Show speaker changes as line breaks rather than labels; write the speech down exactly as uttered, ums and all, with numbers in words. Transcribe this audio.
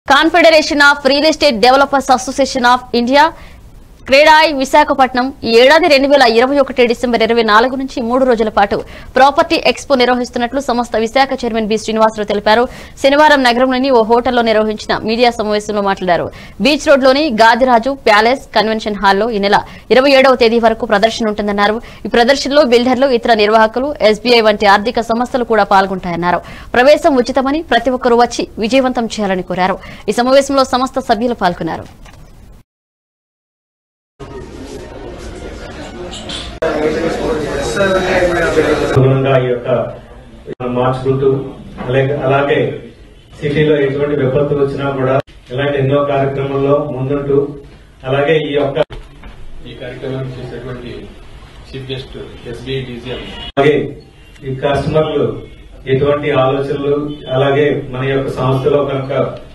Confederation of real estate developers association of India CREDAI Visakhapatnam ఈ ఏడాది రెండు వేల ఇరవై ఒకటి డిసెంబర్ ఇరవై నాలుగు నుంచి మూడు రోజుల పాటు ప్రాపర్టీ ఎక్స్పో నిర్వహిస్తున్నట్లు సంస్థ విశాఖ చైర్మన్ బి శ్రీనివాసరావు తెలిపారు. శనివారం నగరంలోని ఓ హోటల్లో నిర్వహించిన మీడియా సమావేశంలో మాట్లాడారు. బీచ్ రోడ్లోని గాదిరాజు ప్యాలెస్ కన్వెన్షన్ హాల్లో ఈ నెల ఇరవై ఏడవ తేదీ వరకు ప్రదర్శన ఉంటుందన్నారు. ఈ ప్రదర్శనలో బిల్డర్లు, ఇతర నిర్వాహకులు, ఎస్బీఐ వంటి ఆర్థిక సంస్థలు కూడా పాల్గొంటాయన్నారు. ప్రవేశం ఉచితమని ప్రతి ఒక్కరూ వచ్చి విజయవంతం చేయాలని కోరారు. ఈ సమావేశంలో సంస్థ సభ్యులు పాల్గొన్నారు.
మార్చుకుంటూ అలాగే సిటీలో ఎటువంటి విపత్తులు వచ్చినా కూడా ఇలాంటి ఎన్నో కార్యక్రమాల్లో ముందుంటూ అలాగే ఈ యొక్క
ఈ కార్యక్రమాన్ని చేసేటువంటి చీఫ్ గెస్ట్ ఎస్బీఐ డీజీఎం
అలాగే ఈ కస్టమర్లు ఎటువంటి ఆలోచనలు అలాగే మన యొక్క సంస్థలో కనుక